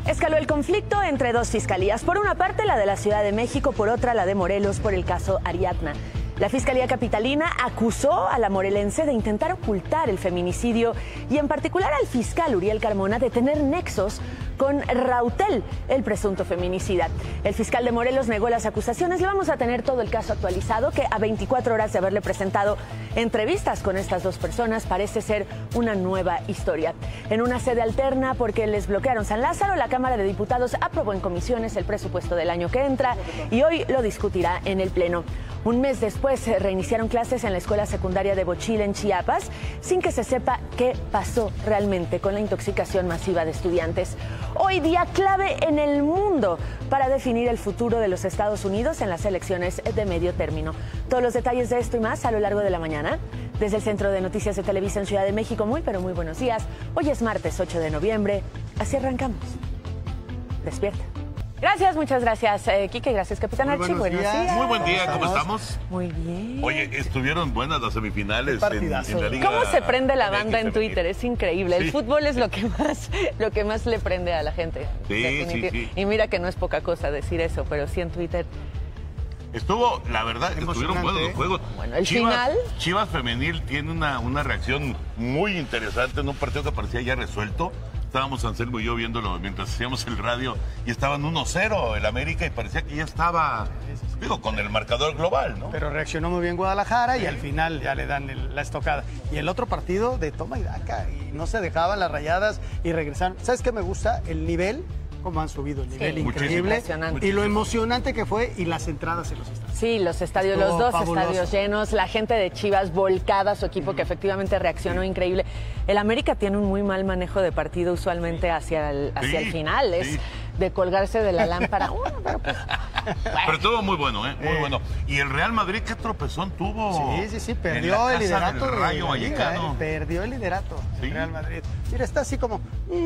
Escaló el conflicto entre dos fiscalías. Por una parte, la de la Ciudad de México, por otra, la de Morelos, por el caso Ariadna. La Fiscalía Capitalina acusó a la morelense de intentar ocultar el feminicidio y en particular al fiscal Uriel Carmona de tener nexos con Rautel, el presunto feminicida. El fiscal de Morelos negó las acusaciones. Le vamos a tener todo el caso actualizado, que a 24 horas de haberle presentado entrevistas con estas dos personas parece ser una nueva historia. En una sede alterna, porque les bloquearon San Lázaro, la Cámara de Diputados aprobó en comisiones el presupuesto del año que entra y hoy lo discutirá en el Pleno. Un mes después se reiniciaron clases en la escuela secundaria de Bochil en Chiapas, sin que se sepa qué pasó realmente con la intoxicación masiva de estudiantes. Hoy día clave en el mundo para definir el futuro de los Estados Unidos en las elecciones de medio término. Todos los detalles de esto y más a lo largo de la mañana. Desde el Centro de Noticias de Televisa en Ciudad de México, muy pero muy buenos días. Hoy es martes 8 de noviembre. Así arrancamos. Despierta. Gracias, muchas gracias, Quique. Gracias, Capitán Archi. Buenos días. Muy buen día, ¿cómo estamos? Muy bien. Oye, estuvieron buenas las semifinales en la Liga. ¿Cómo se prende la banda en Twitter? Es increíble. Sí. El fútbol es lo que más le prende a la gente. Sí. Y mira que no es poca cosa decir eso, pero sí en Twitter. Estuvo, la verdad, estuvieron buenos los juegos. Bueno, el final. Chivas Femenil tiene una reacción muy interesante en un partido que parecía ya resuelto. Estábamos Anselmo y yo viéndolo mientras hacíamos el radio y estaban 1-0 el América y parecía que ya estaba, digo, con el marcador global, ¿no? Pero reaccionó muy bien Guadalajara y al final ya le dan la estocada. Y el otro partido de toma y daca y no se dejaban las rayadas y regresaron. ¿Sabes qué me gusta? El nivel, cómo han subido el nivel, increíble. Impresionante. Y lo emocionante que fue y las entradas en los estadios. Sí, los estadios, los dos estadios llenos, la gente de Chivas volcada, su equipo que efectivamente reaccionó increíble. El América tiene un muy mal manejo de partido usualmente hacia el final, es de colgarse de la lámpara. Pero pues, pero estuvo muy bueno, muy bueno. Y el Real Madrid, ¿qué tropezón tuvo? Sí, perdió el liderato del Rayo Vallecano. Perdió el liderato el Real Madrid. Mira, está así como...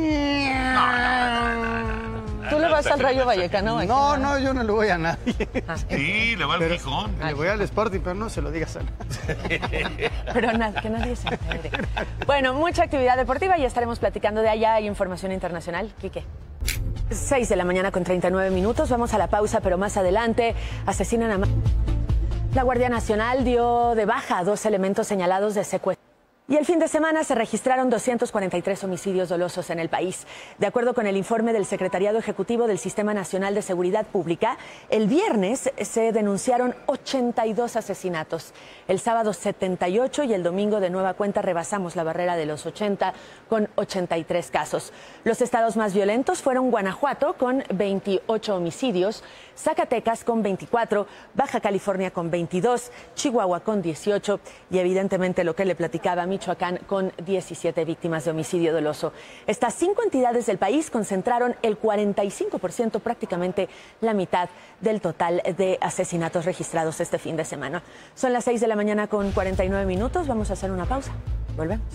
¿Tú le vas al Rayo Vallecano? No, yo no le voy a nadie. Sí, le va al Gijón. Le voy al Sporting, pero no se lo digas a nadie. Pero que nadie se entere. Bueno, mucha actividad deportiva y estaremos platicando de allá. Hay información internacional. Quique. 6 de la mañana con 39 minutos. Vamos a la pausa, pero más adelante asesinan a... La Guardia Nacional dio de baja a 2 elementos señalados de secuestro. Y el fin de semana se registraron 243 homicidios dolosos en el país. De acuerdo con el informe del Secretariado Ejecutivo del Sistema Nacional de Seguridad Pública, el viernes se denunciaron 82 asesinatos, el sábado 78 y el domingo de nueva cuenta rebasamos la barrera de los 80 con 83 casos. Los estados más violentos fueron Guanajuato con 28 homicidios, Zacatecas con 24, Baja California con 22, Chihuahua con 18 y evidentemente lo que le platicaba Michoacán con 17 víctimas de homicidio doloso. Estas 5 entidades del país concentraron el 45%, prácticamente la mitad del total de asesinatos registrados este fin de semana. Son las 6 de la mañana con 49 minutos. Vamos a hacer una pausa. Volvemos.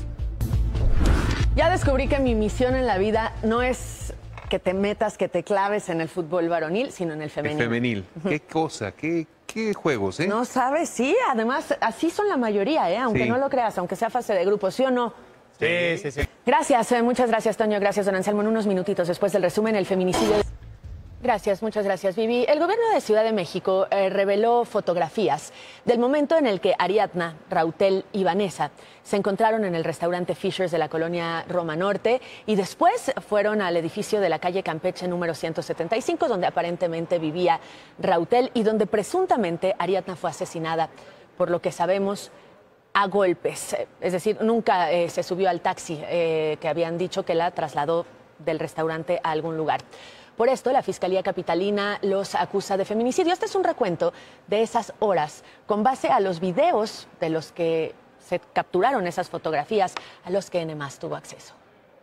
Ya descubrí que mi misión en la vida no es que te metas, que te claves en el fútbol varonil, sino en el femenil. El femenil. ¿Qué cosa? ¿Qué juegos, eh? No sabes, sí. Además, así son la mayoría, aunque no lo creas, aunque sea fase de grupos, ¿sí o no? Sí. Gracias, muchas gracias, Toño. Gracias, don Anselmo. En unos minutitos después del resumen, el feminicidio. Gracias, muchas gracias, Vivi. El gobierno de Ciudad de México reveló fotografías del momento en el que Ariadna, Rautel y Vanessa se encontraron en el restaurante Fishers de la colonia Roma Norte y después fueron al edificio de la calle Campeche número 175, donde aparentemente vivía Rautel y donde presuntamente Ariadna fue asesinada, por lo que sabemos, a golpes. Es decir, nunca se subió al taxi que habían dicho que la trasladó del restaurante a algún lugar. Por esto, la Fiscalía Capitalina los acusa de feminicidio. Este es un recuento de esas horas con base a los videos de los que se capturaron esas fotografías a los que N+ tuvo acceso.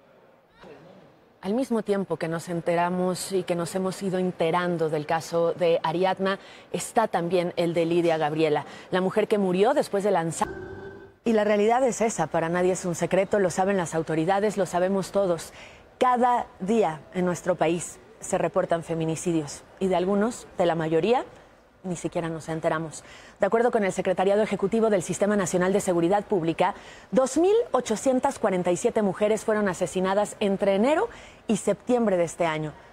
Al mismo tiempo que nos enteramos y que nos hemos ido enterando del caso de Ariadna, está también el de Lidia Gabriela, la mujer que murió después de lanzar. Y la realidad es esa, para nadie es un secreto, lo saben las autoridades, lo sabemos todos. Cada día en nuestro país se reportan feminicidios y de algunos, de la mayoría, ni siquiera nos enteramos. De acuerdo con el Secretariado Ejecutivo del Sistema Nacional de Seguridad Pública, 2.847 mujeres fueron asesinadas entre enero y septiembre de este año.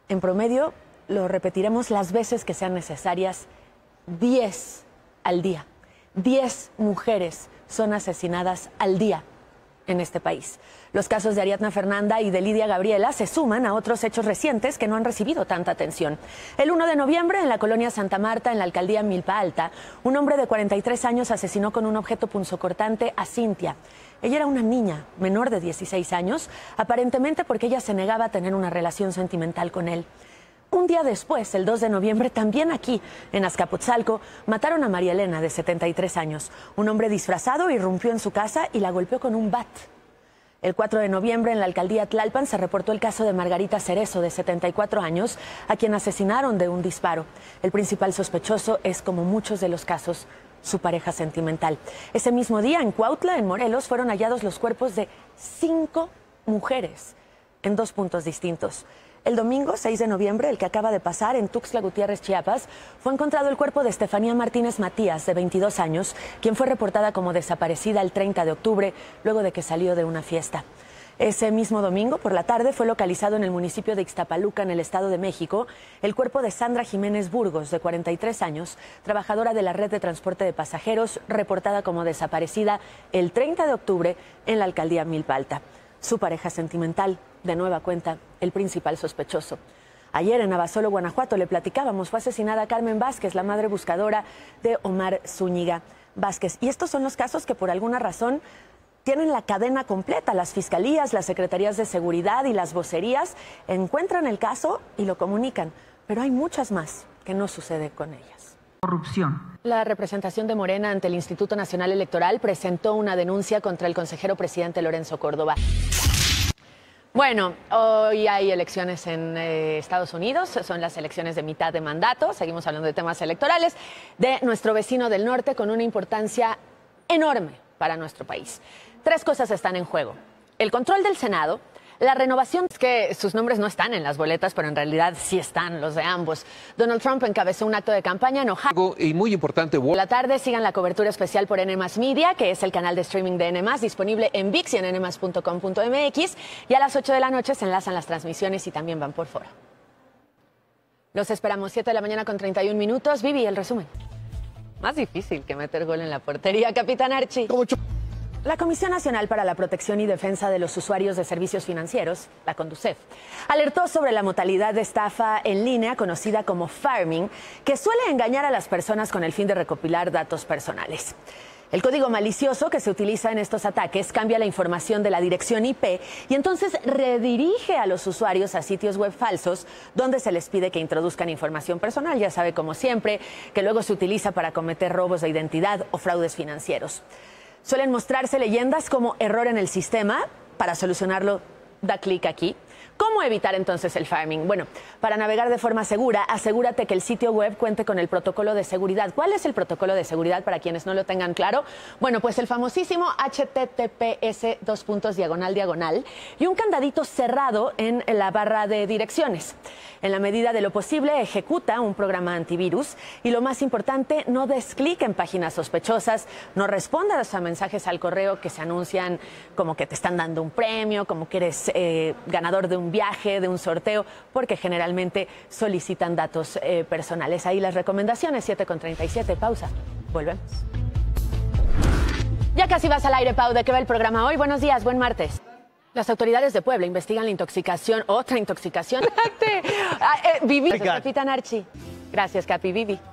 En promedio, lo repetiremos las veces que sean necesarias, 10 al día. 10 mujeres son asesinadas al día en este país. Los casos de Ariadna Fernanda y de Lidia Gabriela se suman a otros hechos recientes que no han recibido tanta atención. El 1 de noviembre, en la colonia Santa Marta, en la alcaldía Milpa Alta, un hombre de 43 años asesinó con un objeto punzocortante a Cintia. Ella era una niña menor de 16 años, aparentemente porque ella se negaba a tener una relación sentimental con él. Un día después, el 2 de noviembre, también aquí, en Azcapotzalco, mataron a María Elena, de 73 años. Un hombre disfrazado irrumpió en su casa y la golpeó con un bat. El 4 de noviembre, en la alcaldía Tlalpan, se reportó el caso de Margarita Cerezo, de 74 años, a quien asesinaron de un disparo. El principal sospechoso es, como muchos de los casos, su pareja sentimental. Ese mismo día, en Cuautla, en Morelos, fueron hallados los cuerpos de 5 mujeres en 2 puntos distintos. El domingo, 6 de noviembre, el que acaba de pasar, en Tuxtla Gutiérrez, Chiapas, fue encontrado el cuerpo de Estefanía Martínez Matías, de 22 años, quien fue reportada como desaparecida el 30 de octubre, luego de que salió de una fiesta. Ese mismo domingo, por la tarde, fue localizado en el municipio de Ixtapaluca, en el Estado de México, el cuerpo de Sandra Jiménez Burgos, de 43 años, trabajadora de la red de transporte de pasajeros, reportada como desaparecida el 30 de octubre en la alcaldía Milpa Alta. Su pareja sentimental, de nueva cuenta, el principal sospechoso. Ayer en Abasolo, Guanajuato, le platicábamos, fue asesinada Carmen Vázquez, la madre buscadora de Omar Zúñiga Vázquez. Y estos son los casos que por alguna razón tienen la cadena completa. Las fiscalías, las secretarías de seguridad y las vocerías encuentran el caso y lo comunican. Pero hay muchas más que no sucede con ellas. Corrupción. La representación de Morena ante el Instituto Nacional Electoral presentó una denuncia contra el consejero presidente Lorenzo Córdoba. Bueno, hoy hay elecciones en Estados Unidos, son las elecciones de mitad de mandato, seguimos hablando de temas electorales, de nuestro vecino del norte con una importancia enorme para nuestro país. 3 cosas están en juego: el control del Senado, la renovación, es que sus nombres no están en las boletas, pero en realidad sí están los de ambos. Donald Trump encabezó un acto de campaña en Ohio. Y muy importante. La tarde sigan la cobertura especial por N+ Media, que es el canal de streaming de N+, disponible en ViX y en nmas.com.mx. Y a las 8 de la noche se enlazan las transmisiones y también van por foro. Los esperamos 7 de la mañana con 31 minutos. Vivi, el resumen. Más difícil que meter gol en la portería, Capitán Archie. La Comisión Nacional para la Protección y Defensa de los Usuarios de Servicios Financieros, la CONDUCEF, alertó sobre la modalidad de estafa en línea conocida como farming, que suele engañar a las personas con el fin de recopilar datos personales. El código malicioso que se utiliza en estos ataques cambia la información de la dirección IP y entonces redirige a los usuarios a sitios web falsos donde se les pide que introduzcan información personal, ya sabe, como siempre, que luego se utiliza para cometer robos de identidad o fraudes financieros. Suelen mostrarse leyendas como error en el sistema. Para solucionarlo, da clic aquí. ¿Cómo evitar entonces el farming? Bueno, para navegar de forma segura, asegúrate que el sitio web cuente con el protocolo de seguridad. ¿Cuál es el protocolo de seguridad para quienes no lo tengan claro? Bueno, pues el famosísimo https:// y un candadito cerrado en la barra de direcciones. En la medida de lo posible, ejecuta un programa antivirus y, lo más importante, no des clic en páginas sospechosas, no respondas a mensajes al correo que se anuncian como que te están dando un premio, como que eres ganador de un viaje, de un sorteo, porque generalmente solicitan datos personales. Ahí las recomendaciones, 7:37, pausa, volvemos. Ya casi vas al aire, Pau. ¿De qué va el programa hoy? Buenos días, buen martes. Las autoridades de Puebla investigan la intoxicación, otra intoxicación. Vivi, Capitán Archie. Gracias, Capi. Vivi.